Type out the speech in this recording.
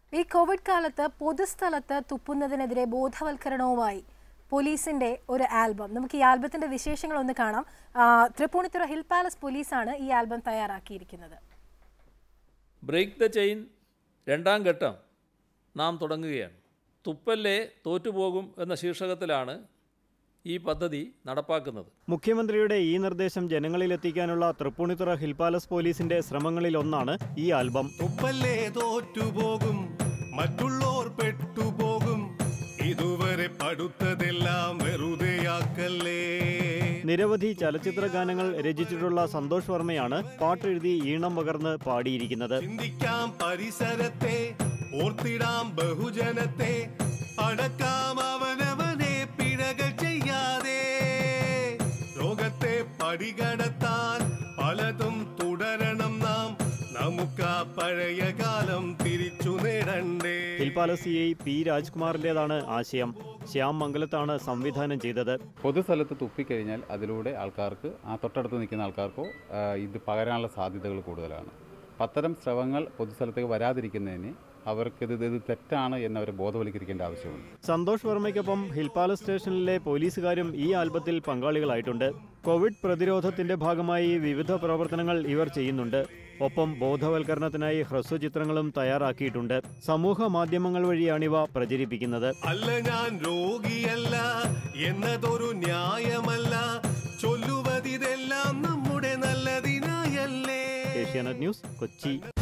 ഈ കോവിഡ് കാലത്ത് പൊതുസ്ഥലത്ത് തുപ്പുന്നതിനെതിരെ ബോധവൽക്കരണവുമായി പോലീസിന്റെ ഒരു ആൽബം. നമുക്ക് ഈ ആൽബത്തിന്റെ വിശേഷങ്ങൾ ഒന്ന് കാണാം. തൃപ്പൂണിത്തുറ ഹിൽ പാലസ് പോലീസാണ് ഈ ആൽബം തയ്യാറാക്കിയിരിക്കുന്നത്. ബ്രേക്ക് ദ ചെയിൻ രണ്ടാം ഘട്ടം നാം തുടങ്ങുകയാണ്. തുപ്പല്ലേ തോറ്റുപോകും എന്ന ശീർഷകത്തിലാണ് ഈ പദ്ധതി നടപ്പാക്കുന്നത്. മുഖ്യമന്ത്രിയുടെ ഈ നിർദ്ദേശം ജനങ്ങളിലെത്തിക്കാനുള്ള തൃപ്പൂണിത്തുറ ഹിൽ പാലസ് പോലീസിന്റെ ശ്രമങ്ങളിലൊന്നാണ് ഈ ആൽബം. തുപ്പല്ലേ തോറ്റുപോകും, മറ്റുള്ളോർ പെട്ടുപോകും, ഇതുവരെ പടുത്തതെല്ലാം വെറുതെയാക്കല്ലേ. നിരവധി ചലച്ചിത്ര ഗാനങ്ങൾ രചിച്ചിട്ടുള്ള സന്തോഷ് വർമ്മയാണ് പാട്ടെഴുതി ഈണം പകർന്ന് പാടിയിരിക്കുന്നത്. ചിന്തിക്കാം പരിസരത്തെ, ഓർത്തിടാം ബഹുജനത്തെ, അടക്കാം അവനവനെ പിഴകൾ ചെയ്യാതെ. ലോകത്തെ പടികടത്താൻ പലതും തുടരണം നാം, നമുക്ക് ആ പഴയ കാലം തിരിച്ചു നേടണ്ടേ. ഹിൽ പാലസ് CI P രാജ്കുമാറിന്റേതാണ് ആശയം. ശ്യാം മംഗലത്താണ് സംവിധാനം ചെയ്തത്. പൊതുസ്ഥലത്ത് തുപ്പിക്കഴിഞ്ഞാൽ അതിലൂടെ ആൾക്കാർക്ക്, ആ തൊട്ടടുത്ത് നിൽക്കുന്ന ആൾക്കാർക്കോ ഇത് പകരാനുള്ള സാധ്യതകൾ കൂടുതലാണ്. അത്തരം സ്രവങ്ങൾ പൊതുസ്ഥലത്തേക്ക് വരാതിരിക്കുന്നതിന് അവർക്കിത് തെറ്റാണ് എന്നവരെ ബോധവൽക്കരിക്കേണ്ട ആവശ്യമുണ്ട്. സന്തോഷ് വർമ്മയ്ക്കൊപ്പം ഹിൽ പാലസ് സ്റ്റേഷനിലെ പോലീസുകാരും ഈ ആൽബത്തിൽ പങ്കാളികളായിട്ടുണ്ട്. കോവിഡ് പ്രതിരോധത്തിന്റെ ഭാഗമായി വിവിധ പ്രവർത്തനങ്ങൾ ഇവർ ചെയ്യുന്നുണ്ട്. ഒപ്പം ബോധവൽക്കരണത്തിനായി ഹ്രസ്വചിത്രങ്ങളും തയ്യാറാക്കിയിട്ടുണ്ട്. സമൂഹ മാധ്യമങ്ങൾ വഴിയാണിവ പ്രചരിപ്പിക്കുന്നത്. അല്ല, ഞാൻ രോഗിയല്ല എന്നതൊരു ന്യായമല്ല, ചൊല്ലുവതിതെല്ലാം നമ്മുടെ നല്ലതിനായല്ലേ. ഏഷ്യാനെറ്റ് ന്യൂസ്, കൊച്ചി.